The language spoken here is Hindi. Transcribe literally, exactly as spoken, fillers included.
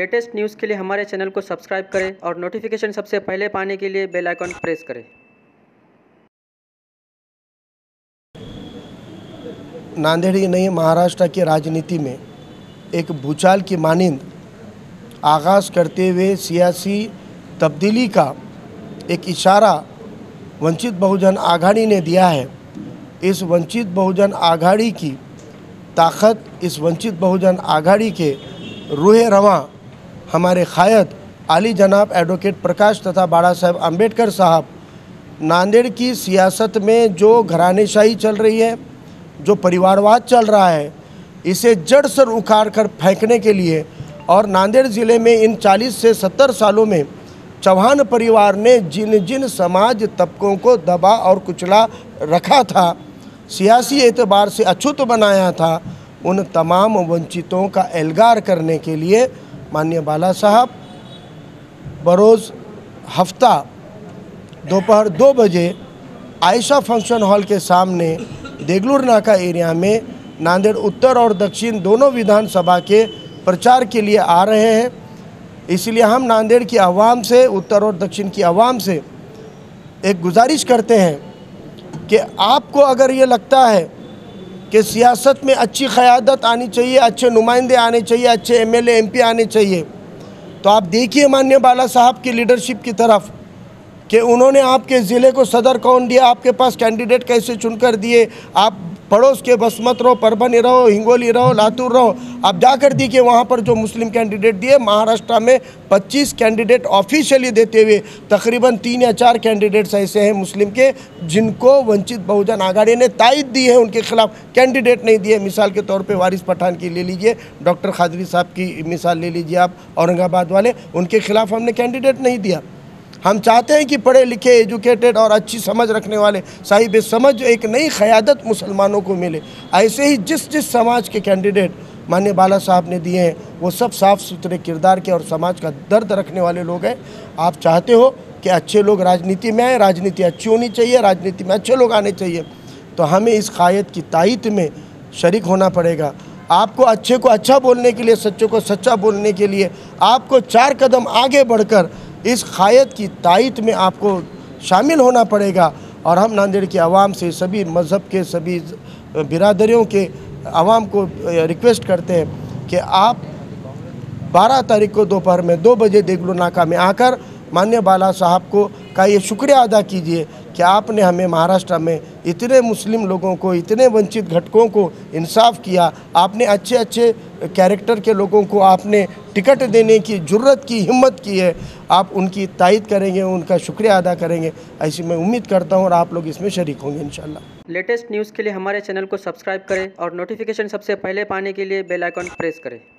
लेटेस्ट न्यूज़ के लिए हमारे चैनल को सब्सक्राइब करें और नोटिफिकेशन सबसे पहले पाने के लिए बेल आइकन प्रेस करें। नांदेड़ ही नहीं, महाराष्ट्र की राजनीति में एक भूचाल की मानिंद आगाज़ करते हुए सियासी तब्दीली का एक इशारा वंचित बहुजन आघाड़ी ने दिया है। इस वंचित बहुजन आघाड़ी की ताकत, इस वंचित बहुजन आघाड़ी के रूह रवां हमारे क़ायद आली जनाब एडवोकेट प्रकाश तथा बाड़ा साहेब आम्बेडकर साहब, नांदेड़ की सियासत में जो घरानेशाही चल रही है, जो परिवारवाद चल रहा है, इसे जड़ से उखाड़ कर फेंकने के लिए और नांदेड़ ज़िले में इन चालीस से सत्तर सालों में चौहान परिवार ने जिन जिन समाज तबकों को दबा और कुचला रखा था, सियासी एतबार से अछूत बनाया था, उन तमाम वंचितों का एल्गार करने के लिए माननीय बाला साहब बरोज़ हफ्ता दोपहर दो बजे आयशा फंक्शन हॉल के सामने देगलूर नाका एरिया में नांदेड़ उत्तर और दक्षिण दोनों विधानसभा के प्रचार के लिए आ रहे हैं। इसलिए हम नांदेड़ की आवाम से, उत्तर और दक्षिण की आवाम से एक गुजारिश करते हैं कि आपको अगर ये लगता है कि सियासत में अच्छी क़यादत आनी चाहिए, अच्छे नुमाइंदे आने चाहिए, अच्छे एमएलए एमपी आने चाहिए, तो आप देखिए माननीय बाला साहब की लीडरशिप की तरफ कि उन्होंने आपके ज़िले को सदर कौन दिया, आपके पास कैंडिडेट कैसे चुनकर दिए। आप पड़ोस के बसमत रहो, परभनी रहो, हिंगोली रहो, लातूर रहो, आप जाकर देखिए वहाँ पर जो मुस्लिम कैंडिडेट दिए, महाराष्ट्र में पच्चीस कैंडिडेट ऑफिशियली देते हुए तकरीबन तीन या चार कैंडिडेट्स ऐसे हैं मुस्लिम के जिनको वंचित बहुजन आघाड़ी ने तायद दी है, उनके खिलाफ कैंडिडेट नहीं दिए। मिसाल के तौर पे वारिस पठान की ले लीजिए, डॉक्टर खादरी साहब की मिसाल ले लीजिए आप, औरंगाबाद वाले, उनके खिलाफ हमने कैंडिडेट नहीं दिया। हम चाहते हैं कि पढ़े लिखे, एजुकेटेड और अच्छी समझ रखने वाले, साहिब समझ, एक नई क़यादत मुसलमानों को मिले। ऐसे ही जिस जिस समाज के कैंडिडेट माननीय बाला साहब ने दिए हैं, वो सब साफ़ सुथरे किरदार के और समाज का दर्द रखने वाले लोग हैं। आप चाहते हो कि अच्छे लोग राजनीति में आए, राजनीति अच्छी होनी चाहिए, राजनीति में अच्छे लोग आने चाहिए, तो हमें इस क़ायद की तायद में शरीक होना पड़ेगा। आपको अच्छे को अच्छा बोलने के लिए, सच्चे को सच्चा बोलने के लिए आपको चार कदम आगे बढ़कर इस क़ायद की तायद में आपको शामिल होना पड़ेगा। और हम नांदेड़ की आवाम से, सभी मज़हब के, सभी बिरादरियों के आवाम को रिक्वेस्ट करते हैं कि आप बारह तारीख को दोपहर में दो बजे देगलूर नाका में आकर माननीय बाला साहब को का ये शुक्रिया अदा कीजिए कि आपने हमें महाराष्ट्र में इतने मुस्लिम लोगों को, इतने वंचित घटकों को इंसाफ किया। आपने अच्छे अच्छे कैरेक्टर के लोगों को आपने टिकट देने की जुर्रत की, हिम्मत की है। आप उनकी तायद करेंगे, उनका शुक्रिया अदा करेंगे, ऐसी मैं उम्मीद करता हूँ और आप लोग इसमें शरीक होंगे इंशाल्लाह। लेटेस्ट न्यूज़ के लिए हमारे चैनल को सब्सक्राइब करें और नोटिफिकेशन सबसे पहले पाने के लिए बेल आइकन प्रेस करें।